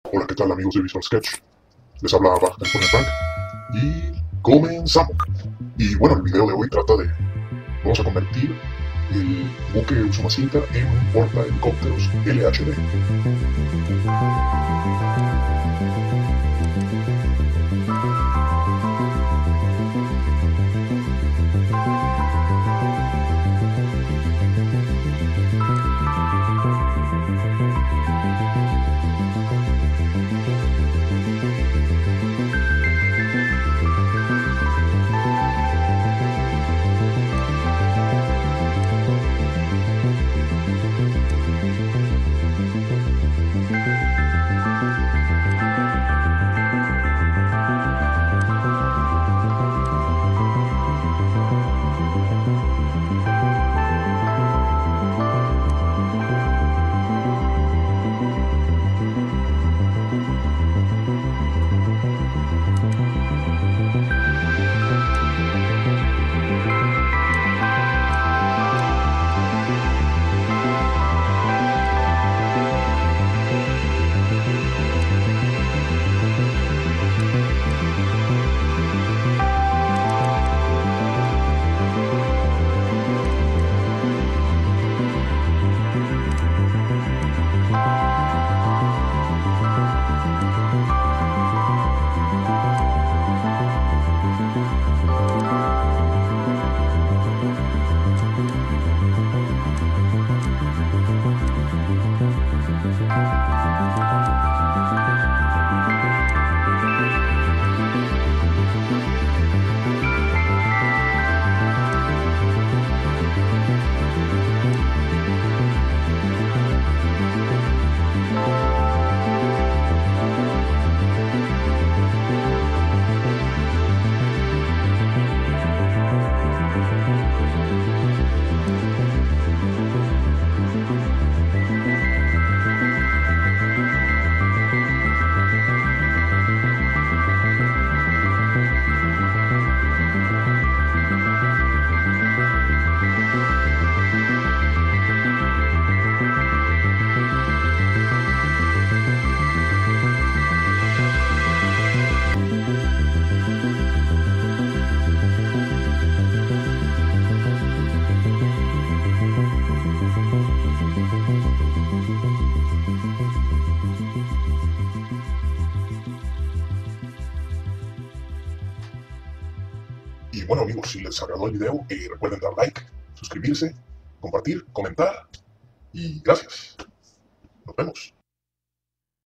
Hola, ¿qué tal amigos de Visual Sketch? Les habla Baja California Frank y comenzamos. Y bueno, el video de hoy trata de... Vamos a convertir el buque Usumacinta en un portahelicópteros LHD. Y bueno amigos, si les agradó el video, recuerden dar like, suscribirse, compartir, comentar y gracias. Nos vemos.